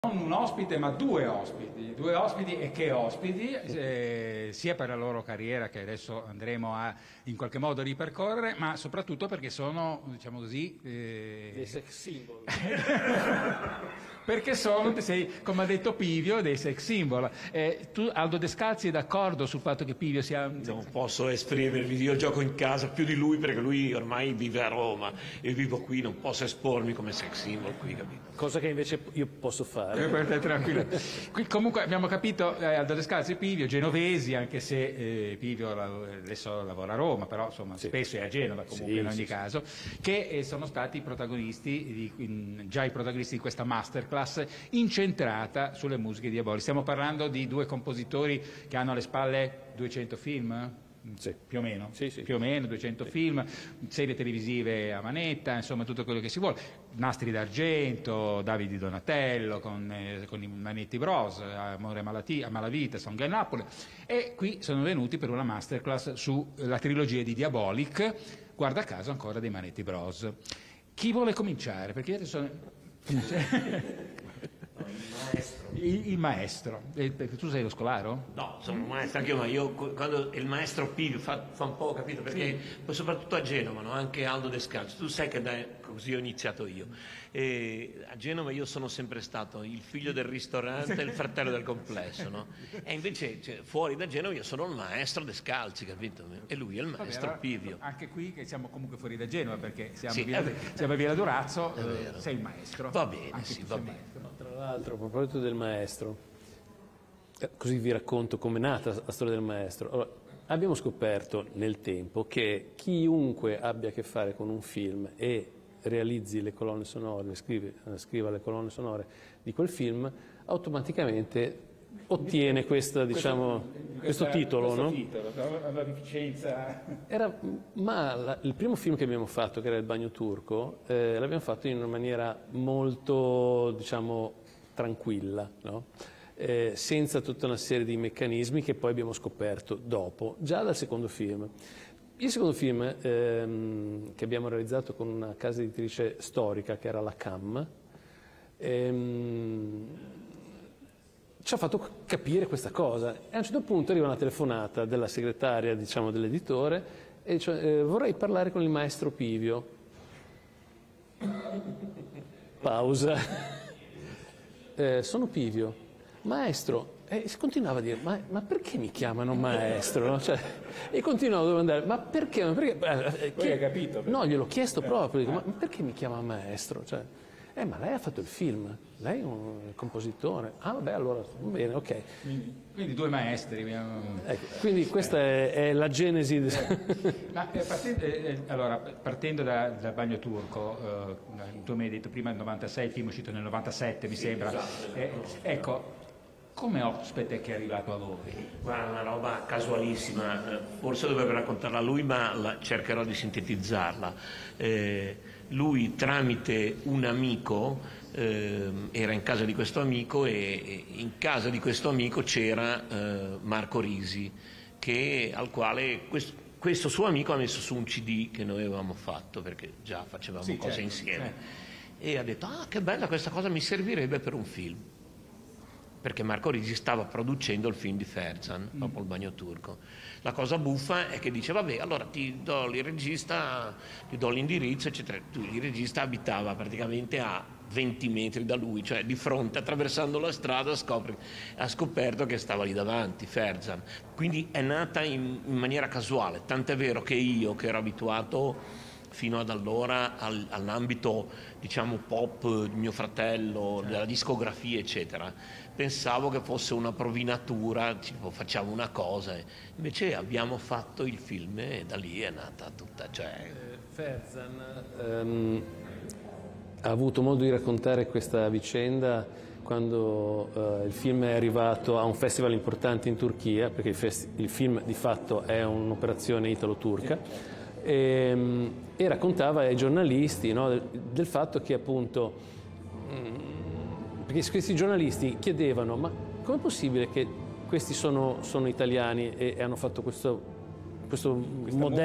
Non un ospite, ma due ospiti e che ospiti, sia per la loro carriera che adesso andremo a in qualche modo ripercorrere, ma soprattutto perché sono, diciamo così, dei sex symbol. Perché sono, come ha detto Pivio, dei sex symbol. Tu, Aldo Descalzi, è d'accordo sul fatto che Pivio sia un... Non posso esprimermi, io gioco in casa più di lui perché lui ormai vive a Roma e vivo qui, non posso espormi come sex symbol qui, capito? Cosa che invece io posso fare. Tranquillo. Qui, comunque abbiamo capito, Aldo Descalzi e Pivio, genovesi, anche se Pivio adesso lavora a Roma, però insomma spesso è a Genova comunque in ogni caso, che sono stati i protagonisti, già i protagonisti di questa masterclass incentrata sulle musiche di Diabolic. Stiamo parlando di due compositori che hanno alle spalle 200 film? Sì. Più o meno, sì. Più o meno 200 film, serie televisive a manetta, insomma tutto quello che si vuole, Nastri d'argento, Davide Donatello con i Manetti Bros, Amore a Malavita, Song in Napoli, e qui sono venuti per una masterclass sulla trilogia di Diabolic, guarda caso ancora dei Manetti Bros. Chi vuole cominciare? Perché io sono... Il maestro. Tu sei lo scolaro? No, sono un maestro anche io, ma io quando il maestro Pivio fa un po', capito? Perché poi soprattutto a Genova, no? Anche Aldo Descalzi, tu sai che così ho iniziato io. E a Genova io sono sempre stato il figlio del ristorante e il fratello del complesso, no? E invece fuori da Genova io sono il maestro Descalzi, capito? E lui è il maestro Pivio. Anche qui che siamo comunque fuori da Genova perché siamo a Villa Durazzo, sei il maestro. Va bene, sì, va bene. Tra l'altro, a proposito del maestro, così vi racconto com'è nata la storia del maestro. Allora, abbiamo scoperto nel tempo che chiunque abbia a che fare con un film e realizzi le colonne sonore, scriva le colonne sonore di quel film, automaticamente ottiene questa, diciamo, questo titolo, no? La beneficenza. Il primo film che abbiamo fatto, che era Il bagno turco, l'abbiamo fatto in una maniera molto, diciamo, tranquilla, no? Senza tutta una serie di meccanismi che poi abbiamo scoperto dopo, già dal secondo film. Il secondo film che abbiamo realizzato con una casa editrice storica che era la CAM ci ha fatto capire questa cosa e a un certo punto arriva una telefonata della segretaria, diciamo, dell'editore e dice vorrei parlare con il maestro Pivio. Pausa. Sono Pivio. Maestro. E si continuava a dire, ma perché mi chiamano maestro? No? Cioè, e continuavo a domandare, ma perché? Poi hai capito? No, gliel'ho chiesto proprio, dico, ma perché mi chiama maestro? Cioè, ma lei ha fatto il film, lei è un compositore. Ah vabbè, allora, va bene, ok. Quindi due maestri. Ecco, quindi questa è la genesi. Ma, partendo dal bagno turco, tu mi hai detto prima il 96, il film è uscito nel 97 mi sembra. Ecco, come ospite che è arrivato a voi? Guarda, una roba casualissima, forse dovrebbe raccontarla lui, ma cercherò di sintetizzarla. Lui tramite un amico era in casa di questo amico e in casa di questo amico c'era Marco Risi, al quale questo suo amico ha messo su un CD che noi avevamo fatto perché già facevamo cose insieme e ha detto che bella questa cosa, mi servirebbe per un film. Perché Marco Risi stava producendo il film di Ferzan, dopo il bagno turco. La cosa buffa è che dice, vabbè, allora ti do il regista, ti do l'indirizzo, eccetera. Il regista abitava praticamente a 20 metri da lui, cioè di fronte, attraversando la strada, ha scoperto che stava lì davanti, Ferzan. Quindi è nata in maniera casuale, tant'è vero che io, che ero abituato fino ad allora all'ambito, diciamo, pop di mio fratello, della discografia, eccetera, pensavo che fosse una provinatura, tipo facciamo una cosa, invece abbiamo fatto il film e da lì è nata tutta. Ferzan ha avuto modo di raccontare questa vicenda quando il film è arrivato a un festival importante in Turchia, perché il film di fatto è un'operazione italo-turca. E raccontava ai giornalisti, no, del fatto che appunto perché questi giornalisti chiedevano ma com'è possibile che questi sono italiani e hanno fatto questo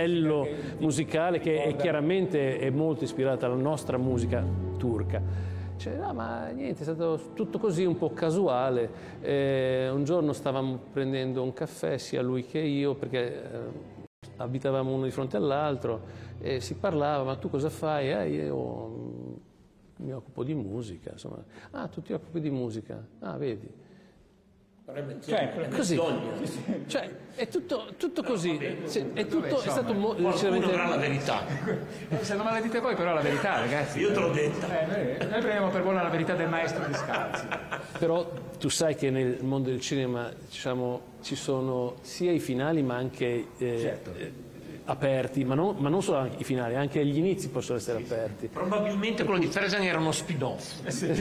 modello musicale che chiaramente è molto ispirata alla nostra musica turca Cioè, no, ma niente, è stato tutto così un po' casuale. Un giorno stavamo prendendo un caffè, sia lui che io, perché abitavamo uno di fronte all'altro, e si parlava: ma tu cosa fai? Io mi occupo di musica, insomma. Ah, tu ti occupi di musica? Ah, vedi. Cioè, Così, cioè, è tutto così, è stato Qualcuno avrà la verità. Se non me la dite voi, però la verità, ragazzi. Io te l'ho detta. Noi prendiamo per buona la verità del maestro Descalzi. Però tu sai che nel mondo del cinema, diciamo, ci sono sia i finali ma anche aperti, ma non solo i finali, anche gli inizi possono essere aperti. Probabilmente quello di Fresen era uno spin-off.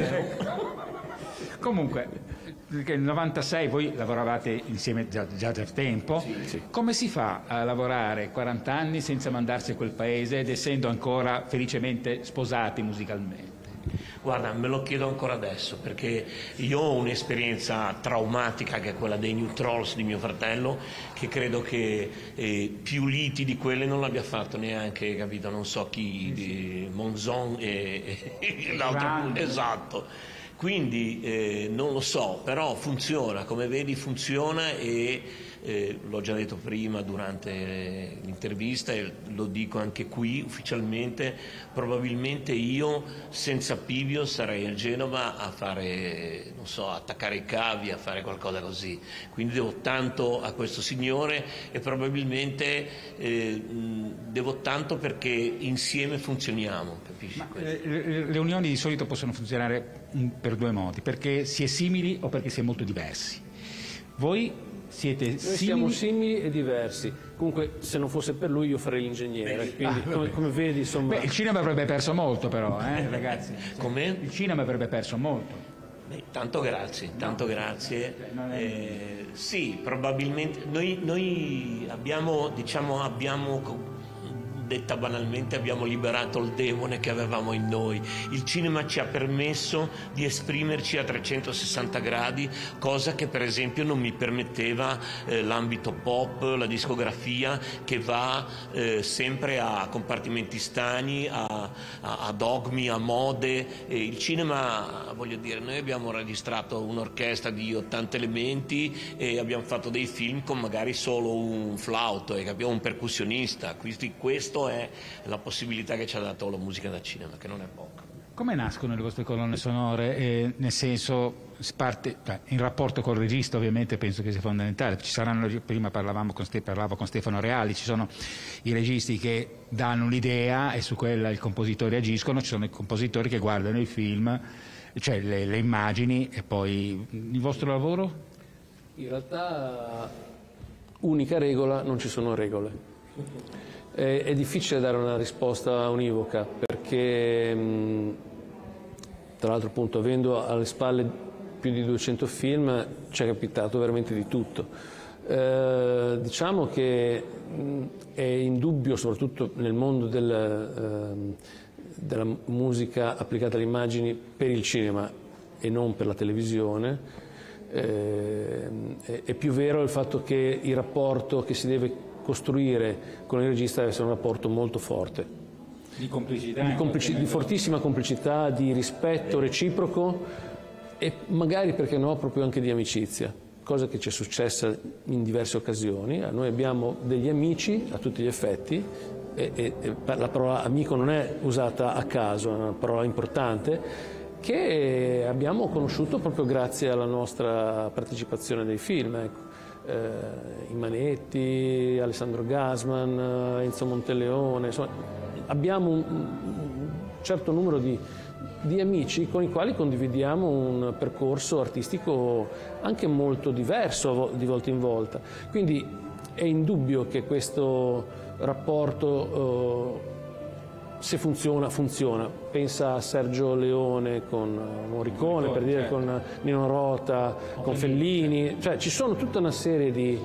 Comunque, nel 96 voi lavoravate insieme già da tempo. Sì. Come si fa a lavorare 40 anni senza mandarsi a quel paese ed essendo ancora felicemente sposati musicalmente? Guarda, me lo chiedo ancora adesso, perché io ho un'esperienza traumatica che è quella dei New Trolls di mio fratello, che credo che più liti di quelle non l'abbia fatto neanche, capito, non so chi, di Monzon e l'altro. Esatto. Quindi non lo so, però funziona, come vedi funziona, e l'ho già detto prima durante l'intervista e lo dico anche qui ufficialmente: probabilmente io senza Pivio sarei a Genova a fare, non so, attaccare i cavi, a fare qualcosa così. Quindi devo tanto a questo signore e probabilmente devo tanto perché insieme funzioniamo, capisci? Le unioni di solito possono funzionare per due modi: perché si è simili o perché si è molto diversi. Voi siete Noi siamo simili e diversi. Comunque, se non fosse per lui, io farei l'ingegnere. Quindi, come vedi, insomma. Beh, il cinema avrebbe perso molto, però, ragazzi. Come? Il cinema avrebbe perso molto. Beh, tanto grazie, tanto grazie. Sì, probabilmente noi abbiamo, detta banalmente, abbiamo liberato il demone che avevamo in noi. Il cinema ci ha permesso di esprimerci a 360 gradi, cosa che per esempio non mi permetteva l'ambito pop, la discografia, che va sempre a compartimenti stagni, a dogmi, a mode. Il cinema, voglio dire, noi abbiamo registrato un'orchestra di 80 elementi e abbiamo fatto dei film con magari solo un flauto e abbiamo un percussionista. Questo è la possibilità che ci ha dato la musica da cinema, che non è poco. Come nascono le vostre colonne sonore? Nel senso, in rapporto col regista ovviamente penso che sia fondamentale. Ci saranno, prima parlavo con Stefano Reali, ci sono i registi che danno un'idea e su quella i compositori agiscono, ci sono i compositori che guardano i film, cioè le immagini, e poi il vostro lavoro? In realtà, unica regola: non ci sono regole. È difficile dare una risposta univoca perché, tra l'altro, appunto, avendo alle spalle più di 200 film, ci è capitato veramente di tutto. Diciamo che è indubbio, soprattutto nel mondo della musica applicata alle immagini per il cinema e non per la televisione, è più vero il fatto che il rapporto che si deve costruire con il regista deve essere un rapporto molto forte. Di complicità? Di fortissima complicità, di rispetto reciproco e magari, perché no, proprio anche di amicizia, cosa che ci è successa in diverse occasioni. Noi abbiamo degli amici a tutti gli effetti e la parola amico non è usata a caso, è una parola importante, che abbiamo conosciuto proprio grazie alla nostra partecipazione nei film, ecco. Imanetti, Alessandro Gasman, Enzo Monteleone, insomma, abbiamo un certo numero di amici con i quali condividiamo un percorso artistico anche molto diverso di volta in volta. Quindi è indubbio che questo rapporto, se funziona, funziona. Pensa a Sergio Leone con Morricone, per dire, certo, con Nino Rota, con Fellini, cioè ci sono tutta una serie di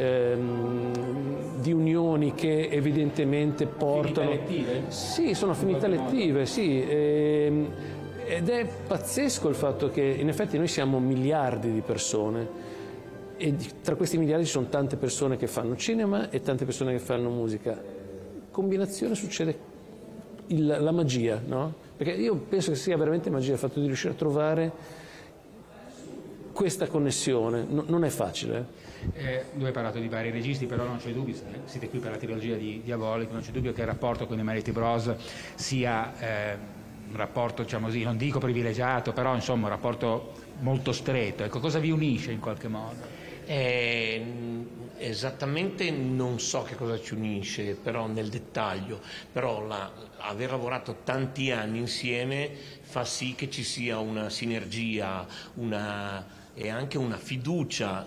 unioni che evidentemente portano... Affinità lettive? Sì, sono affinità lettive, sì. Ed è pazzesco il fatto che in effetti noi siamo miliardi di persone e tra questi miliardi ci sono tante persone che fanno cinema e tante persone che fanno musica. Combinazione succede la magia, no? Perché io penso che sia veramente magia il fatto di riuscire a trovare questa connessione, non è facile. Tu hai parlato di vari registi, però non c'è dubbio, siete qui per la trilogia di Diabolico, non c'è dubbio che il rapporto con i Manetti Bros sia un rapporto, diciamo così, non dico privilegiato, però insomma un rapporto molto stretto. Ecco, cosa vi unisce in qualche modo? Esattamente non so che cosa ci unisce, però nel dettaglio, però aver lavorato tanti anni insieme fa sì che ci sia una sinergia, e anche una fiducia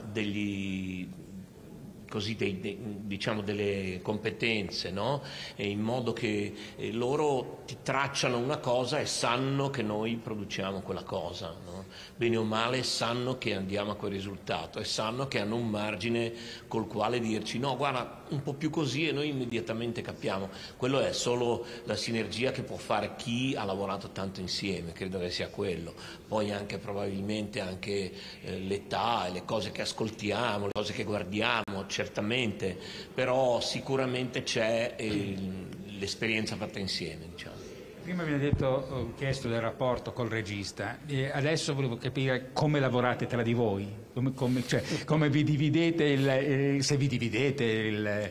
diciamo delle competenze, no? E in modo che loro ti tracciano una cosa e sanno che noi produciamo quella cosa, no? Bene o male sanno che andiamo a quel risultato e sanno che hanno un margine col quale dirci no, guarda, un po' più così, e noi immediatamente capiamo. Quello è solo la sinergia che può fare chi ha lavorato tanto insieme, credo che sia quello. Poi anche probabilmente anche l'età e le cose che ascoltiamo, le cose che guardiamo, certamente, però sicuramente c'è l'esperienza fatta insieme, diciamo. Prima mi ha chiesto del rapporto col regista, adesso volevo capire come lavorate tra di voi, come vi dividete, se vi dividete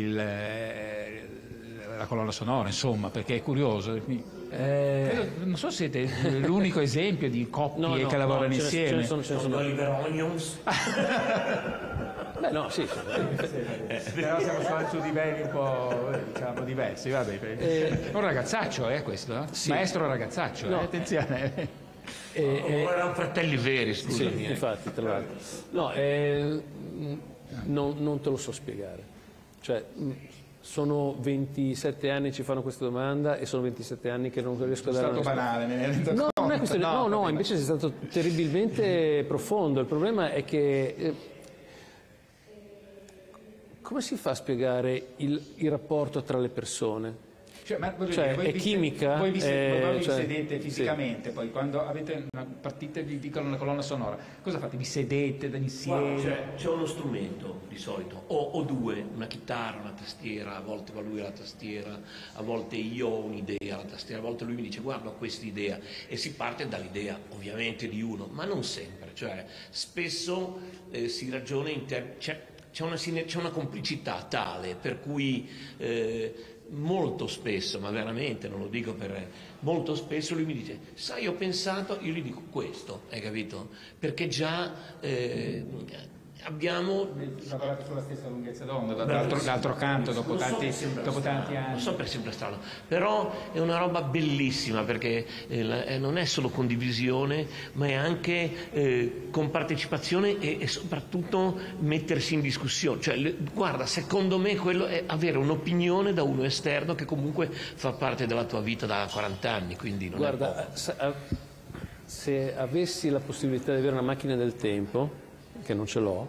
la colonna sonora, insomma, perché è curioso. Non so se siete l'unico esempio di coppie che lavorano insieme. Ce ne sono Oliver Onions. Beh, no, sì. Però siamo su livelli un po', diciamo, diversi. Vabbè. Un ragazzaccio, questo? Sì. Maestro ragazzaccio, no. Attenzione. Erano fratelli veri, scusami. Sì, infatti, tra l'altro. No, non te lo so spiegare. Cioè, sono 27 anni ci fanno questa domanda e sono 27 anni che non riesco a dare una risposta. È stato banale, me ne rendo conto. No, non è questione, no, invece sei stato terribilmente profondo. Il problema è che come si fa a spiegare il rapporto tra le persone? È chimica? Voi vi sedete fisicamente, sì. Poi quando avete una partita vi dicono una colonna sonora, cosa fate? Vi sedete insieme? C'è uno strumento di solito, o due, una chitarra, una tastiera, a volte va lui alla tastiera, a volte io ho un'idea alla tastiera, a volte lui mi dice guarda ho questa idea, e si parte dall'idea ovviamente di uno, ma non sempre, cioè spesso si ragiona c'è una complicità tale per cui molto spesso, ma veramente non lo dico molto spesso lui mi dice sai ho pensato, io gli dico questo, hai capito? Perché già abbiamo lavorato sulla stessa lunghezza d'onda, d'altro canto, dopo tanti anni. Non so per sempre strano, però è una roba bellissima perché non è solo condivisione, ma è anche compartecipazione e soprattutto mettersi in discussione. Cioè, guarda, secondo me quello è avere un'opinione da uno esterno che comunque fa parte della tua vita da 40 anni, quindi non guarda, se avessi la possibilità di avere una macchina del tempo, che non ce l'ho,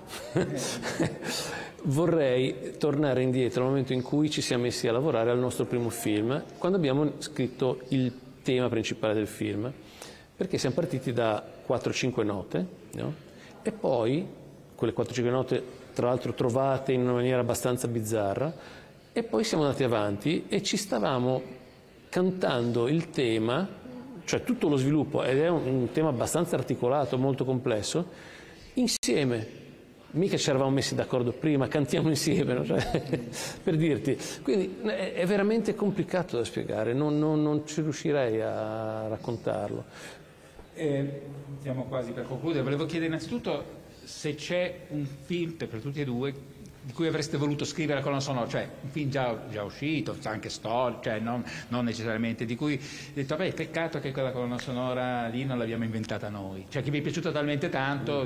vorrei tornare indietro al momento in cui ci siamo messi a lavorare al nostro primo film, quando abbiamo scritto il tema principale del film, perché siamo partiti da 4-5 note, no? E poi quelle 4-5 note tra l'altro trovate in una maniera abbastanza bizzarra, e poi siamo andati avanti e ci stavamo cantando il tema, cioè tutto lo sviluppo, ed è un tema abbastanza articolato, molto complesso, insieme, mica ci eravamo messi d'accordo prima, cantiamo insieme, no? Cioè, per dirti, quindi è veramente complicato da spiegare, non ci riuscirei a raccontarlo. Siamo quasi per concludere, volevo chiedere innanzitutto se c'è un film per tutti e due di cui avreste voluto scrivere la colonna sonora, cioè un film già uscito, anche storia, cioè non necessariamente, di cui detto vabbè peccato che quella colonna sonora lì non l'abbiamo inventata noi, cioè che vi è piaciuta talmente tanto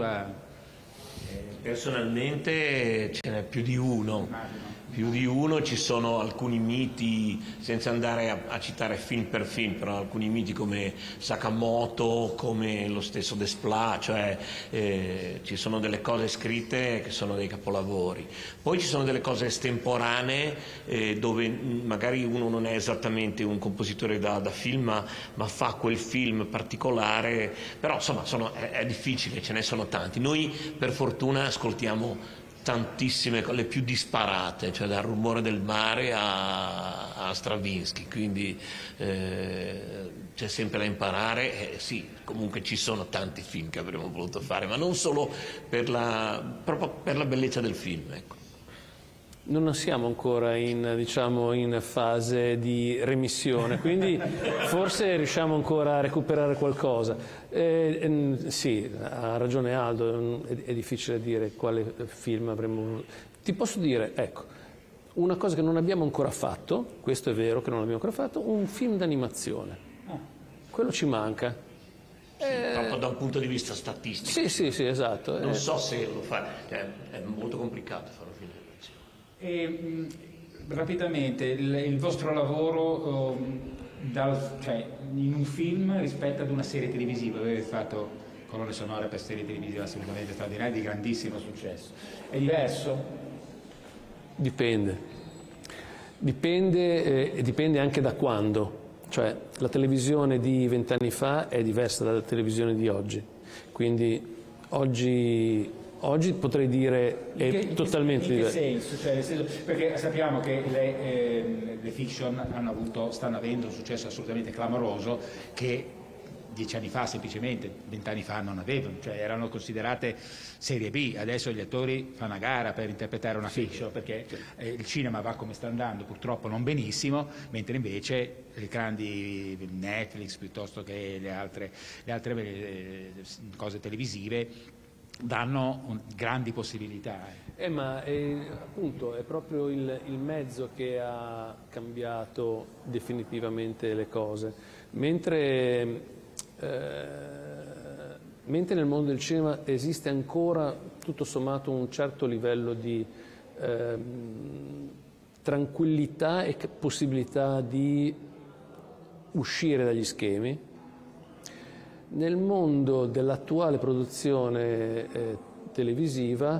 Personalmente ce n'è più di uno. Ci sono alcuni miti, senza andare a citare film per film, però alcuni miti come Sakamoto, come lo stesso Desplat, cioè ci sono delle cose scritte che sono dei capolavori. Poi ci sono delle cose estemporanee dove magari uno non è esattamente un compositore da film, ma fa quel film particolare, però insomma è difficile, ce ne sono tanti. Noi per fortuna ascoltiamo tantissime, le più disparate, cioè dal Rumore del mare a Stravinsky, quindi c'è sempre da imparare. Sì, comunque ci sono tanti film che avremmo voluto fare, ma non solo proprio per la bellezza del film, ecco. Non siamo ancora in fase di remissione, quindi forse riusciamo ancora a recuperare qualcosa. Sì, ha ragione Aldo, è difficile dire quale film avremmo... Ti posso dire, ecco, una cosa che non abbiamo ancora fatto, questo è vero che non abbiamo ancora fatto, un film d'animazione. Quello ci manca. Sì, proprio da un punto di vista statistico. Sì, esatto. Non so se lo fa, cioè, è molto complicato fare un film. E, rapidamente, il vostro lavoro cioè, in un film rispetto ad una serie televisiva, avete fatto colonne sonore per serie televisive assolutamente straordinarie, di grandissimo successo. È diverso? Dipende anche da quando. Cioè, la televisione di 20 anni fa è diversa dalla televisione di oggi, quindi oggi potrei dire è totalmente diverso. In che senso? Cioè, nel senso? Perché sappiamo che le fiction stanno avendo un successo assolutamente clamoroso che 10 anni fa semplicemente, 20 anni fa non avevano, cioè erano considerate serie B. Adesso gli attori fanno a gara per interpretare una fiction, perché il cinema va come sta andando, purtroppo non benissimo, mentre invece le grandi Netflix piuttosto che le altre cose televisive danno grandi possibilità. Ma appunto è proprio il mezzo che ha cambiato definitivamente le cose, mentre nel mondo del cinema esiste ancora tutto sommato un certo livello di tranquillità e possibilità di uscire dagli schemi. Nel mondo dell'attuale produzione televisiva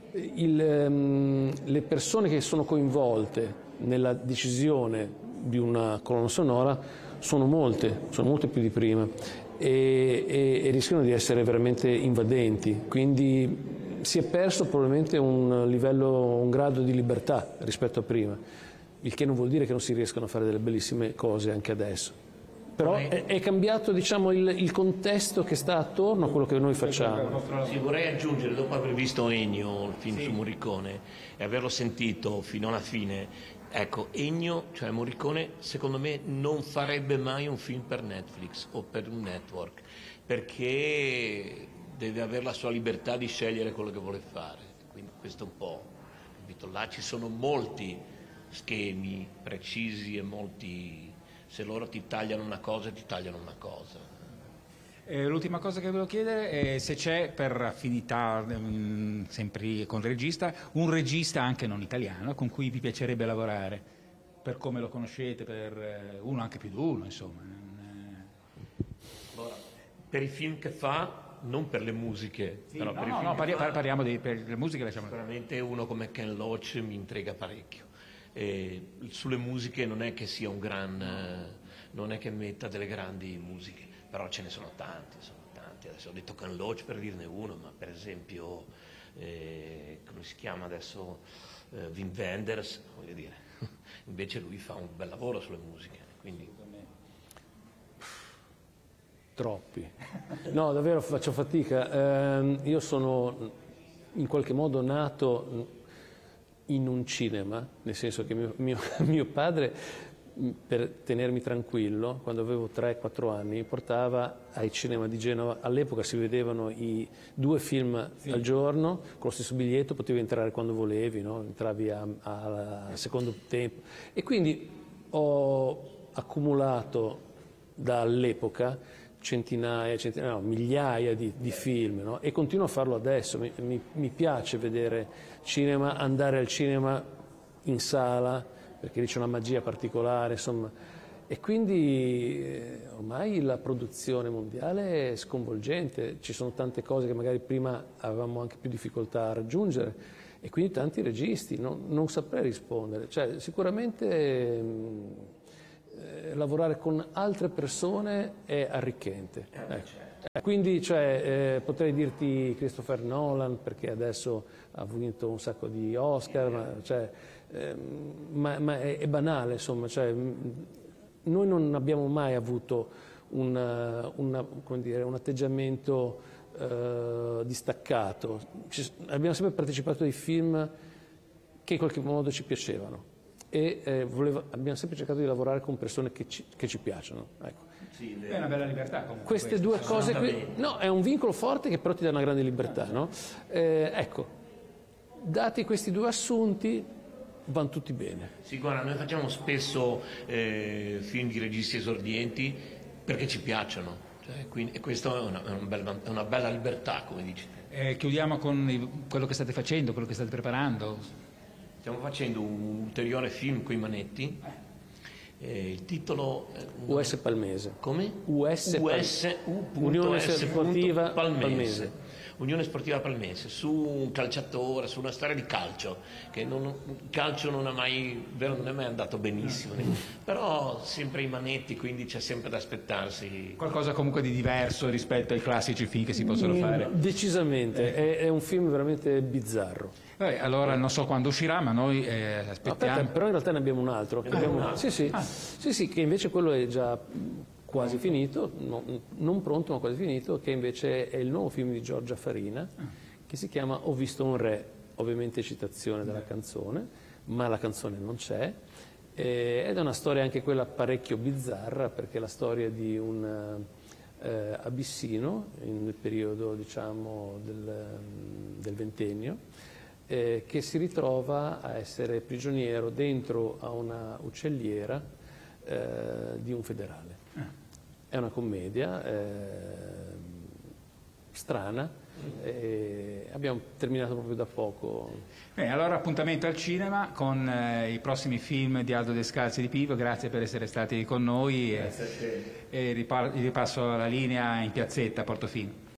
le persone che sono coinvolte nella decisione di una colonna sonora sono molte più di prima e rischiano di essere veramente invadenti, quindi si è perso probabilmente un grado di libertà rispetto a prima, il che non vuol dire che non si riescano a fare delle bellissime cose anche adesso. Però è cambiato, diciamo, il contesto che sta attorno a quello che noi facciamo. Sì, vorrei aggiungere, dopo aver visto Ennio, il film su Morricone, e averlo sentito fino alla fine, ecco, Ennio, cioè Morricone, secondo me non farebbe mai un film per Netflix o per un network, perché deve avere la sua libertà di scegliere quello che vuole fare. Quindi questo è un po', capito? Là ci sono molti schemi precisi e molti... Se loro ti tagliano una cosa, ti tagliano una cosa. L'ultima cosa che volevo chiedere è se c'è, per affinità sempre con il regista, un regista anche non italiano con cui vi piacerebbe lavorare, per come lo conoscete, per uno, anche più di uno, insomma. Allora, per i film che fa, non per le musiche. Sì, però parliamo per le musiche. Sicuramente uno come Ken Loach mi intriga parecchio. Sulle musiche non è che sia non è che metta delle grandi musiche, però ce ne sono tanti. Adesso ho detto Ken Loach per dirne uno, ma per esempio come si chiama adesso, Wim Wenders, voglio dire, invece lui fa un bel lavoro sulle musiche, quindi... Troppi. No, davvero faccio fatica. Io sono in qualche modo nato in un cinema, nel senso che mio padre, per tenermi tranquillo, quando avevo 3-4 anni, mi portava ai cinema di Genova. All'epoca si vedevano i 2 film al giorno, con lo stesso biglietto, potevi entrare quando volevi, no? Entravi al secondo tempo. E quindi ho accumulato dall'epoca migliaia di film, no? E continuo a farlo adesso. Mi piace vedere cinema, andare al cinema in sala, perché lì c'è una magia particolare, insomma. E quindi ormai la produzione mondiale è sconvolgente, ci sono tante cose che magari prima avevamo anche più difficoltà a raggiungere, e quindi tanti registi, non saprei rispondere. Cioè, sicuramente lavorare con altre persone è arricchente. Certo. Quindi cioè, potrei dirti Christopher Nolan, perché adesso ha vinto un sacco di Oscar, ma è banale, insomma, cioè, noi non abbiamo mai avuto come dire, un atteggiamento distaccato, abbiamo sempre partecipato ai film che in qualche modo ci piacevano e abbiamo sempre cercato di lavorare con persone che ci piacciono. Ecco. Sì, è una bella libertà comunque. Queste due cose qui, no, è un vincolo forte che però ti dà una grande libertà, no? Ecco, dati questi due assunti vanno tutti bene. Sì, guarda, noi facciamo spesso film di registi esordienti perché ci piacciono, cioè, quindi, e questo è una bella libertà, come dici te. Chiudiamo con quello che state facendo, quello che state preparando. Stiamo facendo un ulteriore film con i Manetti. Il titolo US Palmese. Come? Unione Sportiva Palmese. Unione Sportiva Palmese, su un calciatore, su una storia di calcio, che il calcio non è mai andato benissimo, però sempre i Manetti, quindi c'è sempre da aspettarsi. Qualcosa comunque di diverso rispetto ai classici film che si possono fare. Decisamente, è un film veramente bizzarro. Allora non so quando uscirà, ma noi aspettiamo. Aspetta, però in realtà ne abbiamo un altro. Sì, che invece quello è già quasi finito, non pronto ma quasi finito, che invece è il nuovo film di Giorgia Farina, che si chiama Ho visto un re, ovviamente citazione della canzone, ma la canzone non c'è, ed è una storia anche quella parecchio bizzarra, perché è la storia di un abissino nel periodo, diciamo, del ventennio, che si ritrova a essere prigioniero dentro a una uccelliera di un federale. È una commedia strana, abbiamo terminato proprio da poco. Bene, allora appuntamento al cinema con i prossimi film di Aldo Descalzi e di Pivio, grazie per essere stati con noi e ripasso la linea in piazzetta a Portofino.